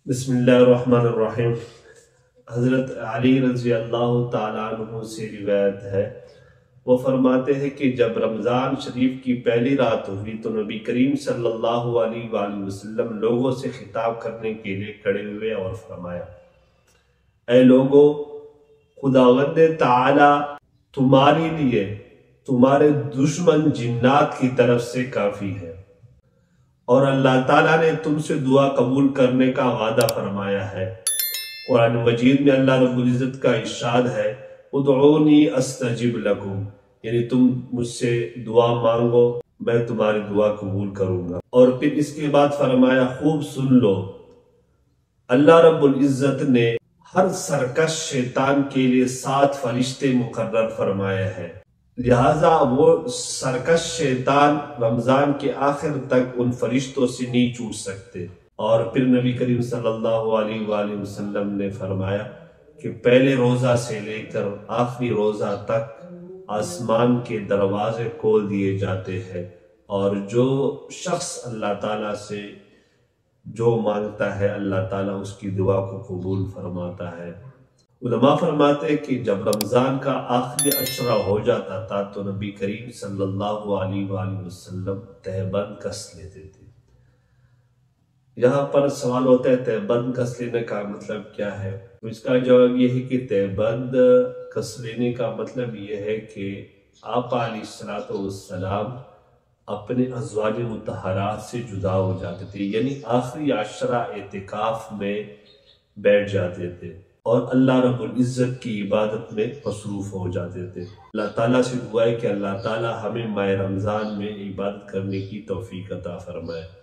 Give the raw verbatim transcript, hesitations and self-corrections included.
بسم اللہ الرحمن الرحیم۔ حضرت علی رضی اللہ تعالیٰ عنہ سے روایت ہے، وہ فرماتے ہیں کہ جب رمضان شریف کی پہلی رات ہوئی تو نبی کریم صلی اللہ علیہ وآلہ وسلم لوگوں سے خطاب کرنے کے لیے کھڑے ہوئے اور فرمایا، اے لوگوں، خداوند تعالیٰ تمہارے لیے تمہارے دشمن جنات کی طرف سے کافی ہے، اور اللہ تعالیٰ نے تم سے دعا قبول کرنے کا وعدہ فرمایا ہے۔ قرآن مجید میں اللہ رب العزت کا ارشاد ہے، ادعونی استجب لکم، یعنی تم مجھ سے دعا مانگو، میں تمہاری دعا قبول کروں گا۔ اور پھر اس کے بعد فرمایا، خوب سن لو، اللہ رب العزت نے ہر سرکش شیطان کے لیے سات فرشتے مقرر فرمائے ہیں، لہٰذا وہ سرکش شیطان رمضان کے آخر تک ان فرشتوں سے نہیں چھوٹ سکتے۔ اور پھر نبی کریم صلی اللہ علیہ وآلہ وسلم نے فرمایا کہ پہلے روزہ سے لے کر آخری روزہ تک آسمان کے دروازے کھول دیے جاتے ہیں، اور جو شخص اللہ تعالیٰ سے جو مانگتا ہے اللہ تعالیٰ اس کی دعا کو قبول فرماتا ہے۔ علماء فرماتے ہیں کہ جب رمضان کا آخری عشرہ ہو جاتا تھا تو نبی کریم صلی اللہ علیہ وآلہ وسلم تہبند کس لیتے تھے۔ یہاں پر سوال ہوتا ہے تہبند کس لینے کا مطلب کیا ہے؟ تو اس کا جواب یہ ہے کہ تہبند کس لینے کا مطلب یہ ہے کہ آپ علیہ السلام اپنے ازواج مطہرات سے جدا ہو جاتے تھے، یعنی آخری عشرہ اعتکاف میں بیٹھ جاتے تھے اور اللہ رب العزت کی عبادت میں مصروف ہو جاتے تھے۔ اللہ تعالیٰ سے دعا ہے کہ اللہ تعالیٰ ہمیں ماہ رمضان میں عبادت کرنے کی توفیق عطا فرمائے۔